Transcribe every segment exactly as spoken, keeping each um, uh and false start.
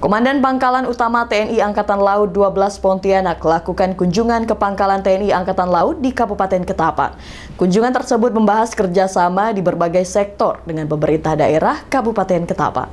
Komandan Pangkalan Utama T N I Angkatan Laut dua belas Pontianak lakukan kunjungan ke Pangkalan T N I Angkatan Laut di Kabupaten Ketapang. Kunjungan tersebut membahas kerjasama di berbagai sektor dengan pemerintah daerah Kabupaten Ketapang.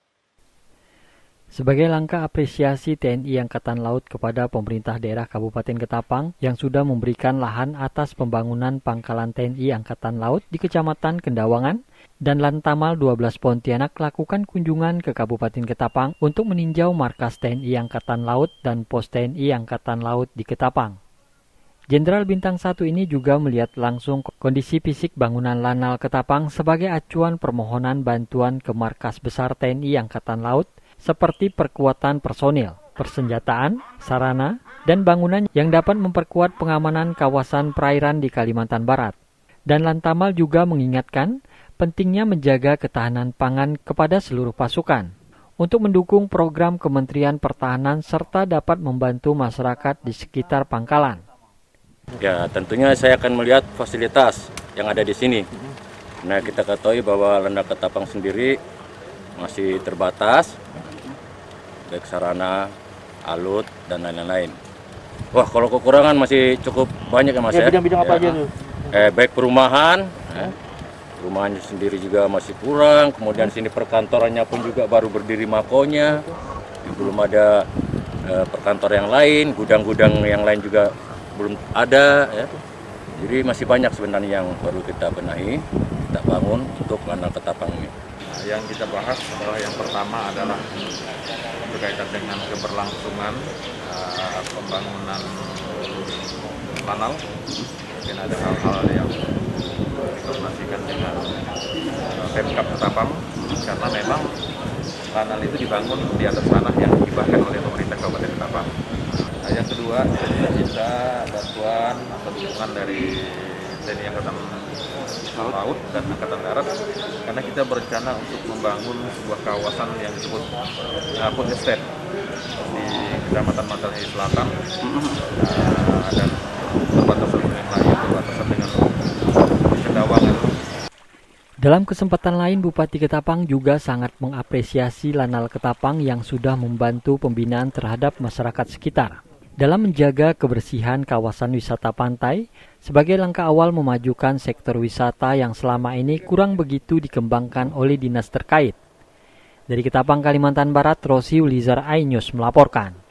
Sebagai langkah apresiasi T N I Angkatan Laut kepada pemerintah daerah Kabupaten Ketapang yang sudah memberikan lahan atas pembangunan Pangkalan T N I Angkatan Laut di Kecamatan Kendawangan, dan Lantamal dua belas Pontianak lakukan kunjungan ke Kabupaten Ketapang untuk meninjau markas T N I Angkatan Laut dan pos T N I Angkatan Laut di Ketapang. Jenderal Bintang satu ini juga melihat langsung kondisi fisik bangunan Lanal Ketapang sebagai acuan permohonan bantuan ke markas besar T N I Angkatan Laut seperti perkuatan personil, persenjataan, sarana, dan bangunan yang dapat memperkuat pengamanan kawasan perairan di Kalimantan Barat. Dan Lantamal juga mengingatkan pentingnya menjaga ketahanan pangan kepada seluruh pasukan untuk mendukung program Kementerian Pertahanan serta dapat membantu masyarakat di sekitar Pangkalan. Ya, tentunya saya akan melihat fasilitas yang ada di sini. Nah, kita ketahui bahwa Lanal Ketapang sendiri masih terbatas, baik sarana, alut, dan lain-lain. Wah, kalau kekurangan masih cukup banyak ya Mas ya. Bidang-bidang apa ya. aja tuh? Eh, baik perumahan, eh, rumahnya sendiri juga masih kurang. Kemudian sini perkantorannya pun juga baru berdiri makonya, belum ada eh, perkantor yang lain, gudang-gudang yang lain juga belum ada. Ya. Jadi masih banyak sebenarnya yang perlu kita benahi, kita bangun untuk Lanal Ketapang ini. Yang kita bahas adalah yang pertama adalah berkaitan dengan keberlangsungan uh, pembangunan Lanal. Mungkin ada hal-hal yang dikoordinasikan dengan uh, Pemkab Ketapang, karena memang Lanal itu dibangun di atas tanah yang dihibahkan oleh pemerintah Kabupaten Ketapang. Nah, yang kedua, kita juga minta bantuan atau dukungan dari T N I Angkatan Laut dan Angkatan Darat, karena kita berencana untuk membangun sebuah kawasan yang disebut uh, Food Estate di Kecamatan Manggarai Selatan, uh, dan perbatasan dengan lain, perbatasan dengan Kendawangan. Dalam kesempatan lain, Bupati Ketapang juga sangat mengapresiasi Lanal Ketapang yang sudah membantu pembinaan terhadap masyarakat sekitar dalam menjaga kebersihan kawasan wisata pantai sebagai langkah awal memajukan sektor wisata yang selama ini kurang begitu dikembangkan oleh dinas terkait. Dari Ketapang, Kalimantan Barat, Rosi Ulizar, iNews melaporkan.